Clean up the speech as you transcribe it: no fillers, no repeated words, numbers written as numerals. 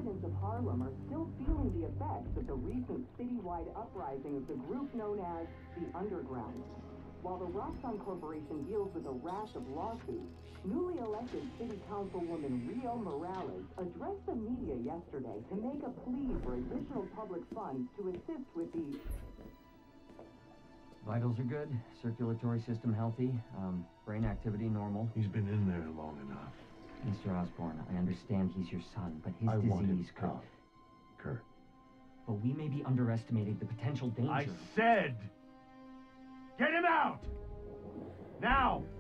residents of Harlem are still feeling the effects of the recent citywide uprising of the group known as the Underground. While the Roxxon Corporation deals with a rash of lawsuits, newly elected City Councilwoman Rio Morales addressed the media yesterday to make a plea for additional public funds to assist with the... Vitals are good, circulatory system healthy, brain activity normal. He's been in there long enough. Mr. Osborn, I understand he's your son, but his disease could... Kurt. But we may be underestimating the potential danger. I said, get him out! Now!